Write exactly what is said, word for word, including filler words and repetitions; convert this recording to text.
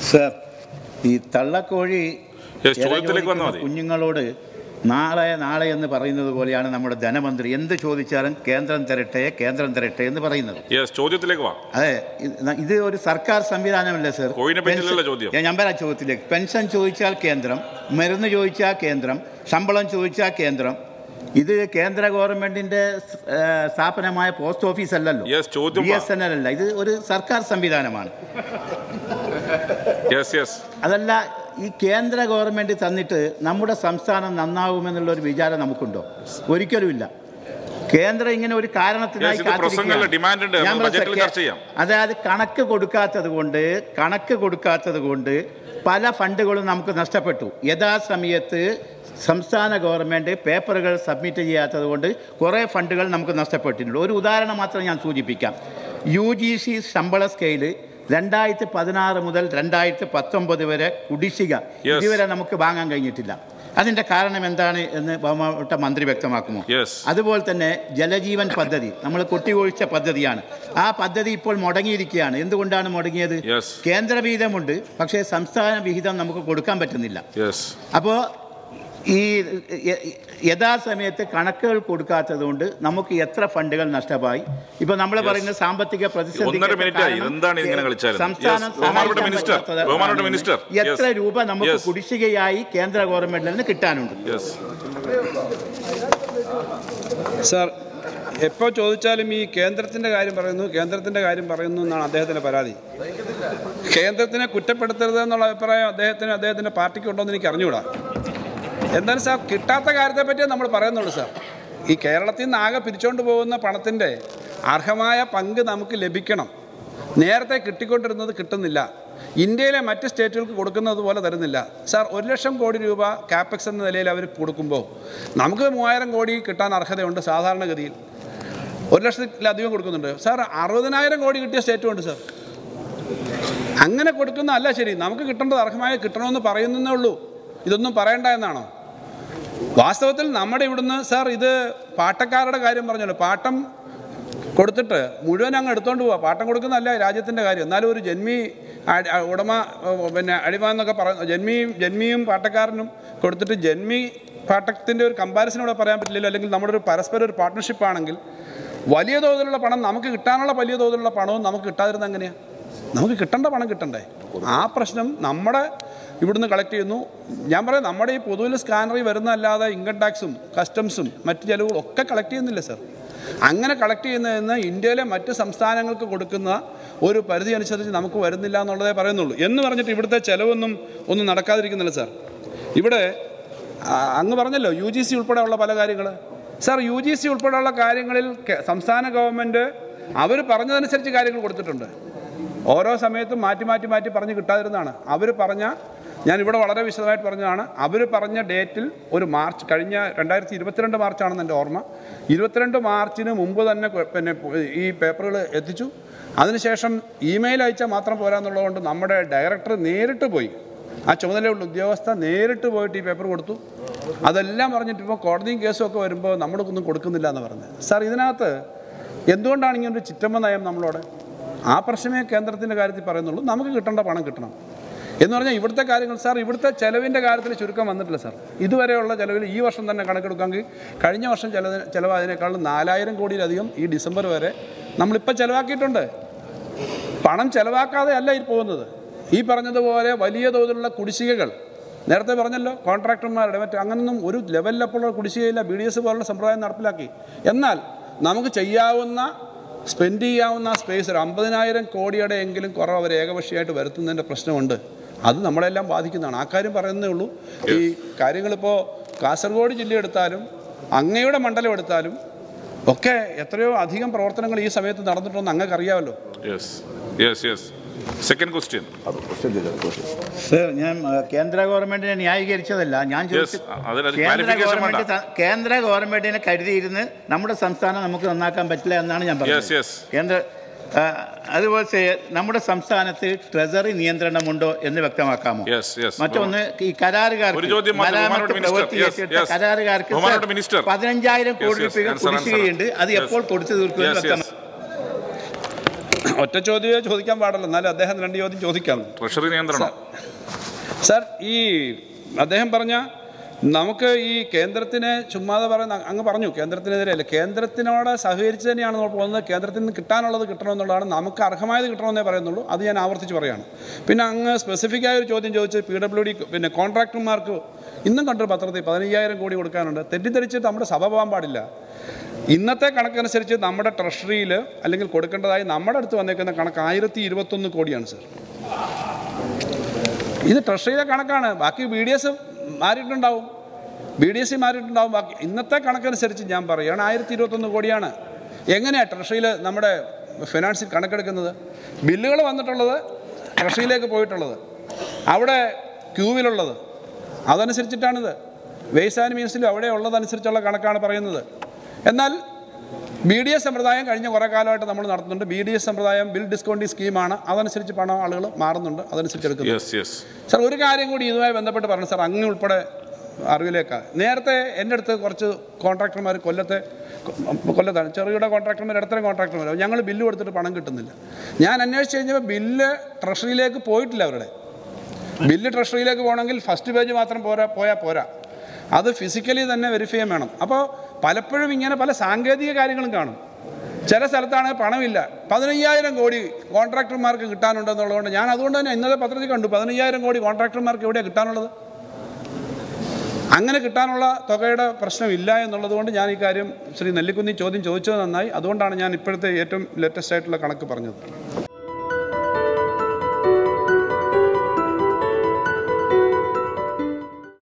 Sir, ഈ തള്ളക്കോഴി കുഞ്ഞുങ്ങളോട് നാളെ നാളെ എന്ന് പറയുന്നത് പോലെയാണ് നമ്മുടെ ധനമന്ത്രി എന്ത് ചോദിച്ചാലും കേന്ദ്രം തരട്ടെ കേന്ദ്രം തരട്ടെ എന്ന് പറയുന്നത്. അതെ, ഇത് ഒരു സർക്കാർ സംവിധാനമല്ലേ സർ? ഞാൻ പറയാം ചോദ്യത്തിലേക്ക്. പെൻഷൻ ചോദിച്ചാൽ കേന്ദ്രം, മരുന്ന് ചോദിച്ചാൽ കേന്ദ്രം, ശമ്പളം ചോദിച്ചാൽ കേന്ദ്രം. ഇത് കേന്ദ്ര ഗവൺമെന്റിന്റെ സ്ഥാപനമായ പോസ്റ്റ് ഓഫീസ് അല്ലല്ലോ, ബി എസ് എൻ എൽ അല്ല. ഇത് ഒരു സർക്കാർ സംവിധാനമാണ്. അതല്ല, ഈ കേന്ദ്ര ഗവൺമെന്റ് തന്നിട്ട് നമ്മുടെ സംസ്ഥാനം നന്നാവുമെന്നുള്ള ഒരു വിചാരം നമുക്കുണ്ടോ? ഒരിക്കലുമില്ല. കേന്ദ്രം ഇങ്ങനെ ഒരു കാരണത്തിനായി അതായത് കണക്ക് കൊടുക്കാത്തത് കൊണ്ട് കണക്ക് കൊടുക്കാത്തത് കൊണ്ട് പല ഫണ്ടുകളും നമുക്ക് നഷ്ടപ്പെട്ടു. യഥാസമയത്ത് സംസ്ഥാന ഗവൺമെൻറ് പേപ്പറുകൾ സബ്മിറ്റ് ചെയ്യാത്തത് കൊണ്ട് കുറേ ഫണ്ടുകൾ നമുക്ക് നഷ്ടപ്പെട്ടിട്ടുണ്ട്. ഒരു ഉദാഹരണം മാത്രം ഞാൻ സൂചിപ്പിക്കാം. യു ജി സി ശമ്പള സ്കെയില് രണ്ടായിരത്തി പതിനാറ് മുതൽ രണ്ടായിരത്തി പത്തൊമ്പത് വരെ കുടിശ്ശിക ഇതുവരെ നമുക്ക് വാങ്ങാൻ കഴിഞ്ഞിട്ടില്ല. അതിൻ്റെ കാരണം എന്താണ് എന്ന് ബഹുമാനപ്പെട്ട മന്ത്രി വ്യക്തമാക്കുമോ? അതുപോലെ തന്നെ ജലജീവൻ പദ്ധതി നമ്മൾ കുട്ടിയൊഴിച്ച പദ്ധതിയാണ്. ആ പദ്ധതി ഇപ്പോൾ മുടങ്ങിയിരിക്കുകയാണ്. എന്തുകൊണ്ടാണ് മുടങ്ങിയത്? കേന്ദ്ര വിഹിതമുണ്ട്, പക്ഷേ സംസ്ഥാന വിഹിതം നമുക്ക് കൊടുക്കാൻ പറ്റുന്നില്ല. അപ്പോൾ ഈ യഥാസമയത്ത് കണക്കുകൾ കൊടുക്കാത്തത് കൊണ്ട് നമുക്ക് എത്ര ഫണ്ടുകൾ നഷ്ടമായി. ഇപ്പൊ നമ്മൾ പറയുന്ന സാമ്പത്തിക പ്രതിസന്ധി സംസ്ഥാനം എത്ര രൂപ നമുക്ക് കുടിശ്ശികയായി കേന്ദ്ര ഗവൺമെന്റിൽ നിന്ന് കിട്ടാനുണ്ട്. സാർ, എപ്പോൾ ചോദിച്ചാലും ഈ കേന്ദ്രത്തിൻ്റെ കാര്യം പറയുന്നു കേന്ദ്രത്തിൻ്റെ കാര്യം പറയുന്നു എന്നാണ് അദ്ദേഹത്തിൻ്റെ പരാതി. കേന്ദ്രത്തിനെ കുറ്റപ്പെടുത്തരുത് എന്നുള്ള അഭിപ്രായം അദ്ദേഹത്തിന് അദ്ദേഹത്തിൻ്റെ പാർട്ടിക്ക് ഉണ്ടോ എന്ന് എനിക്ക് അറിഞ്ഞുകൂടാ. എന്തായാലും സാർ, കിട്ടാത്ത കാര്യത്തെ പറ്റിയേ നമ്മൾ പറയുന്നുള്ളൂ സാർ. ഈ കേരളത്തിൽ നിന്ന് ആകെ പിരിച്ചുകൊണ്ട് പോകുന്ന പണത്തിൻ്റെ അർഹമായ പങ്ക് നമുക്ക് ലഭിക്കണം. നേരത്തെ കിട്ടിക്കൊണ്ടിരുന്നത് കിട്ടുന്നില്ല. ഇന്ത്യയിലെ മറ്റ് സ്റ്റേറ്റുകൾക്ക് കൊടുക്കുന്നത് പോലെ തരുന്നില്ല സാർ. ഒരു ലക്ഷം കോടി രൂപ കാപ്പെക്സ് എന്ന നിലയിൽ അവർ കൊടുക്കുമ്പോൾ നമുക്ക് മൂവായിരം കോടി കിട്ടാൻ അർഹതയുണ്ട് സാധാരണഗതിയിൽ. ഒരു ലക്ഷത്തിലധികം കൊടുക്കുന്നുണ്ട് സാർ. അറുപതിനായിരം കോടി കിട്ടിയ സ്റ്റേറ്റും ഉണ്ട് സാർ. അങ്ങനെ കൊടുക്കുന്ന അല്ല ശരി. നമുക്ക് കിട്ടേണ്ടത് അർഹമായി കിട്ടണമെന്ന് പറയുന്നേ ഉള്ളൂ. ഇതൊന്നും പറയണ്ട എന്നാണോ? വാസ്തവത്തിൽ നമ്മുടെ ഇവിടുന്ന് സാർ ഇത് പാട്ടക്കാരുടെ കാര്യം പറഞ്ഞല്ലോ. പാട്ടം കൊടുത്തിട്ട് മുഴുവൻ അങ്ങ് എടുത്തുകൊണ്ട് പോവുക. പാട്ടം കൊടുക്കുന്നതല്ല രാജ്യത്തിൻ്റെ കാര്യം. എന്നാലും ഒരു ജന്മി ഉടമ പിന്നെ അടിമ എന്നൊക്കെ പറയുന്ന ജന്മിയും ജന്മിയും പാട്ടക്കാരനും കൊടുത്തിട്ട് ജന്മി പാട്ടത്തിൻ്റെ ഒരു കമ്പാരിസൺ ഇവിടെ പറയാൻ പറ്റില്ലല്ലോ. അല്ലെങ്കിൽ നമ്മുടെ ഒരു പരസ്പര ഒരു പാർട്ട്ണർഷിപ്പ് ആണെങ്കിൽ വലിയ തോതിലുള്ള പണം നമുക്ക് കിട്ടാനുള്ള വലിയ തോതിലുള്ള പണവും നമുക്ക് കിട്ടാതിരുന്നത് എങ്ങനെയാണ്? നമുക്ക് കിട്ടേണ്ട പണം കിട്ടണ്ടേ? ആ പ്രശ്നം നമ്മുടെ ഇവിടുന്ന് കളക്ട് ചെയ്യുന്നു. ഞാൻ പറയാം, നമ്മുടെ ഈ പൊതുവിൽ സ്കാനറിൽ വരുന്നതല്ലാതെ ഇൻകം ടാക്സും കസ്റ്റംസും മറ്റ് ചെലവുകളും ഒക്കെ കളക്ട് ചെയ്യുന്നില്ല സാർ. അങ്ങനെ കളക്ട് ചെയ്യുന്നതെന്ന് ഇന്ത്യയിലെ മറ്റ് സംസ്ഥാനങ്ങൾക്ക് കൊടുക്കുന്ന ഒരു പരിധി അനുസരിച്ച് നമുക്ക് വരുന്നില്ല എന്നുള്ളതേ പറയുന്നുള്ളൂ. എന്ന് പറഞ്ഞിട്ട് ഇവിടുത്തെ ചിലവൊന്നും ഒന്നും നടക്കാതിരിക്കുന്നില്ല സാർ. ഇവിടെ അങ്ങ് പറഞ്ഞല്ലോ യു ജി സി ഉൾപ്പെടെയുള്ള പല കാര്യങ്ങൾ സാർ. യു ജി സി ഉൾപ്പെടെയുള്ള കാര്യങ്ങളിൽ സംസ്ഥാന ഗവൺമെൻറ് അവർ പറഞ്ഞതനുസരിച്ച് കാര്യങ്ങൾ കൊടുത്തിട്ടുണ്ട്. ഓരോ സമയത്തും മാറ്റി മാറ്റി മാറ്റി പറഞ്ഞ് കിട്ടാതിരുന്നതാണ്. അവർ പറഞ്ഞ ഞാനിവിടെ വളരെ വിശദമായിട്ട് പറഞ്ഞതാണ്. അവർ പറഞ്ഞ ഡേറ്റിൽ ഒരു മാർച്ച് കഴിഞ്ഞ രണ്ടായിരത്തി ഇരുപത്തിരണ്ട് മാർച്ചാണെന്ന് എൻ്റെ ഓർമ്മ. ഇരുപത്തിരണ്ട് മാർച്ചിന് മുമ്പ് തന്നെ പിന്നെ ഈ പേപ്പറുകൾ എത്തിച്ചു. അതിനുശേഷം ഇമെയിൽ അയച്ചാൽ മാത്രം പോരാന്നുള്ളതുകൊണ്ട് നമ്മുടെ ഡയറക്ടർ നേരിട്ട് പോയി, ആ ചുമതലയുള്ള ഉദ്യോഗസ്ഥ നേരിട്ട് പോയിട്ട് ഈ പേപ്പർ കൊടുത്തു. അതെല്ലാം പറഞ്ഞിട്ട് ഇപ്പോൾ കോടതിയും കേസും ഒക്കെ വരുമ്പോൾ നമ്മളൊന്നും കൊടുക്കുന്നില്ല എന്ന് പറഞ്ഞത് സാർ. ഇതിനകത്ത് എന്തുകൊണ്ടാണ് ഇങ്ങനൊരു ചിറ്റമ്മ നയം നമ്മളോട്? ആ പ്രശ്നമേ കേന്ദ്രത്തിൻ്റെ കാര്യത്തിൽ പറയുന്നുള്ളൂ. നമുക്ക് കിട്ടേണ്ട പണം കിട്ടണം എന്ന് പറഞ്ഞാൽ ഇവിടുത്തെ കാര്യങ്ങൾ സാർ. ഇവിടുത്തെ ചിലവിൻ്റെ കാര്യത്തിൽ ചുരുക്കം വന്നിട്ടില്ല സാർ. ഇതുവരെയുള്ള ചിലവിൽ ഈ വർഷം തന്നെ കണക്കെടുക്കാമെങ്കിൽ കഴിഞ്ഞ വർഷം ചിലവ് ചിലവായതിനേക്കാളും നാലായിരം കോടിയിലധികം ഈ ഡിസംബർ വരെ നമ്മളിപ്പോൾ ചിലവാക്കിയിട്ടുണ്ട്. പണം ചിലവാക്കാതെ അല്ല ഈ പോകുന്നത്. ഈ പറഞ്ഞതുപോലെ വലിയ തോതിലുള്ള കുടിശ്ശികകൾ നേരത്തെ പറഞ്ഞല്ലോ, കോൺട്രാക്ടർമാരുടെ മറ്റ് അങ്ങനൊന്നും ഒരു ലെവലിലപ്പോഴുള്ള കുടിശ്ശികയില്ല. ബി ഡി എസ് പോലുള്ള സമ്പ്രദായം നടപ്പിലാക്കി. എന്നാൽ നമുക്ക് ചെയ്യാവുന്ന സ്പെൻഡ് ചെയ്യാവുന്ന സ്പേസ് ഒരു അമ്പതിനായിരം കോടിയുടെ എങ്കിലും കുറവ് അവർ ഏകപക്ഷീയമായിട്ട് വരുത്തുന്നതിൻ്റെ പ്രശ്നമുണ്ട്. അത് നമ്മളെല്ലാം ബാധിക്കുന്നതാണ്. ആ കാര്യം പറയുന്നേ ഉള്ളൂ. ഈ കാര്യങ്ങളിപ്പോൾ കാസർഗോഡ് ജില്ല എടുത്താലും അങ്ങയുടെ മണ്ഡലം എടുത്താലും ഒക്കെ എത്രയോ അധികം പ്രവർത്തനങ്ങൾ ഈ സമയത്ത് നടന്നിട്ടുണ്ടെന്ന് അങ്ങക്ക് അറിയാമല്ലോ. സെക്കൻഡ് ക്വസ്റ്റ്യൻ സർ, ഞാൻ കേന്ദ്ര ഗവൺമെന്റിനെ ന്യായീകരിച്ചതല്ല. ഞാൻ കേന്ദ്ര ഗവൺമെന്റ് കേന്ദ്ര ഗവൺമെന്റിനെ കരുതിയിരുന്ന് നമ്മുടെ സംസ്ഥാനം നമുക്ക് നന്നാക്കാൻ പറ്റില്ല എന്നാണ് ഞാൻ പറഞ്ഞത്. കേന്ദ്ര അതുപോലെ നമ്മുടെ സംസ്ഥാനത്ത് ട്രഷറി നിയന്ത്രണമുണ്ടോ എന്ന് വ്യക്തമാക്കാമോ? മറ്റൊന്ന്, ഈ കരാറുകാർക്ക് കരാറുകാർക്ക് പതിനഞ്ചായിരം കോടി രൂപ കുടിശ്ശികയുണ്ട്. അത് എപ്പോൾ കൊടുത്തു തീർക്കുമെന്ന് വ്യക്തമാക്കാം. ഒറ്റ ചോദ്യമേ ചോദിക്കാൻ പാടില്ല, എന്നാലും അദ്ദേഹം രണ്ട് ചോദ്യം ചോദിക്കാം. ട്രഷറി നിയന്ത്രണം സാർ, ഈ അദ്ദേഹം പറഞ്ഞ നമുക്ക് ഈ കേന്ദ്രത്തിനെ ചുമ്മാതെ പറയുന്ന അങ്ങ് പറഞ്ഞു കേന്ദ്രത്തിനെതിരെയല്ല, കേന്ദ്രത്തിനോട് സഹകരിച്ച് തന്നെയാണ് നമ്മൾ പോകുന്നത്. കേന്ദ്രത്തിൽ നിന്ന് കിട്ടാനുള്ളത് കിട്ടണമെന്നുള്ളതാണ്, നമുക്ക് അർഹമായത് കിട്ടണമെന്നേ പറയുന്നുള്ളൂ. അത് ഞാൻ ആവർത്തിച്ച് പറയുകയാണ്. പിന്നെ അങ്ങ് സ്പെസിഫിക് ആയ ഒരു ചോദ്യം ചോദിച്ച് പി ഡബ്ല്യു ഡി പിന്നെ കോൺട്രാക്ടർമാർക്ക് ഇന്നും കണ്ടൊരു പത്രത്തിൽ പതിനയ്യായിരം കോടി കൊടുക്കാനുണ്ട്. തെറ്റിദ്ധരിച്ചിട്ട് നമ്മുടെ സഭ പോകാൻ പാടില്ല. ഇന്നത്തെ കണക്കനുസരിച്ച് നമ്മുടെ ട്രഷറിയിൽ അല്ലെങ്കിൽ കൊടുക്കേണ്ടതായി നമ്മുടെ അടുത്ത് വന്നേക്കുന്ന കണക്ക് ആയിരത്തി ഇരുപത്തൊന്ന് കോടിയാണ് സാർ. ഇത് ട്രഷറിയിലെ കണക്കാണ്. ബാക്കി ബി ഡി എസ് മാറിയിട്ടുണ്ടാവും, ബി ഡി എസ് സി മാറിയിട്ടുണ്ടാവും. ബാക്കി ഇന്നത്തെ കണക്കനുസരിച്ച് ഞാൻ പറയുകയാണ് ആയിരത്തി ഇരുപത്തൊന്ന് കോടിയാണ്. എങ്ങനെയാണ് ട്രഷറിയിൽ നമ്മുടെ ഫിനാൻസിൽ കണക്കെടുക്കുന്നത്? ബില്ലുകൾ വന്നിട്ടുള്ളത്, ട്രഷറിയിലേക്ക് പോയിട്ടുള്ളത്, അവിടെ ക്യൂവിലുള്ളത്, അതനുസരിച്ചിട്ടാണിത്. വേസ്റ്റ് ആൻഡ് മീൻസിലും അവിടെ ഉള്ളതനുസരിച്ചുള്ള കണക്കാണ് പറയുന്നത്. എന്നാൽ ബി ഡി എസ് സമ്പ്രദായം കഴിഞ്ഞ കുറേ കാലമായിട്ട് നമ്മൾ നടത്തുന്നുണ്ട്. ബി ഡി എസ് സമ്പ്രദായം ബിൽ ഡിസ്കൗണ്ടിങ് സ്കീമാണ്. അതനുസരിച്ച് പണം ആളുകൾ മാറുന്നുണ്ട്, അതനുസരിച്ച് എടുക്കുന്നു. സാർ, ഒരു കാര്യം കൂടി ഇതുമായി ബന്ധപ്പെട്ട് പറഞ്ഞു സാർ, അങ്ങ് ഉൾപ്പെടെ അറിവിലേക്കാണ്. നേരത്തെ എൻ്റെ അടുത്ത് കുറച്ച് കോൺട്രാക്ടർമാർ കൊല്ലത്തെ കൊല്ലത്താണ് ചെറുകിട കോൺട്രാക്ടർമാർ, ഇടത്തരം കോൺട്രാക്ടർമാർ, ഞങ്ങൾ ബില്ല് കൊടുത്തിട്ട് പണം കിട്ടുന്നില്ല. ഞാൻ അന്വേഷിച്ച് കഴിഞ്ഞപ്പോൾ ബില്ല് ട്രഷറിയിലേക്ക് പോയിട്ടില്ല. അവരുടെ ബില്ല് ട്രഷറിയിലേക്ക് പോകണമെങ്കിൽ ഫസ്റ്റ് പേജ് മാത്രം പോരാ പോയാൽ പോരാ അത് ഫിസിക്കലി തന്നെ വെരിഫൈ ചെയ്യാൻ വേണം. അപ്പോൾ പലപ്പോഴും ഇങ്ങനെ പല സാങ്കേതിക കാര്യങ്ങളും കാണും. ചില സ്ഥലത്താണ് പണമില്ല. പതിനയ്യായിരം കോടി കോൺട്രാക്ടർമാർക്ക് കിട്ടാനുണ്ടെന്നുള്ളതുകൊണ്ട് ഞാൻ അതുകൊണ്ട് തന്നെ ഇന്നത്തെ പത്രത്തിൽ കണ്ടു പതിനയ്യായിരം കോടി കോൺട്രാക്ടർമാർക്ക് എവിടെയാണ് കിട്ടാനുള്ളത്. അങ്ങനെ കിട്ടാനുള്ള തുകയുടെ പ്രശ്നമില്ല എന്നുള്ളത് കൊണ്ട് ഞാൻ ഈ കാര്യം ശ്രീ നെല്ലിക്കുന്നി ചോദ്യം ചോദിച്ചത് നന്നായി. അതുകൊണ്ടാണ് ഞാൻ ഇപ്പോഴത്തെ ഏറ്റവും ലേറ്റസ്റ്റ് ആയിട്ടുള്ള കണക്ക് പറഞ്ഞത്.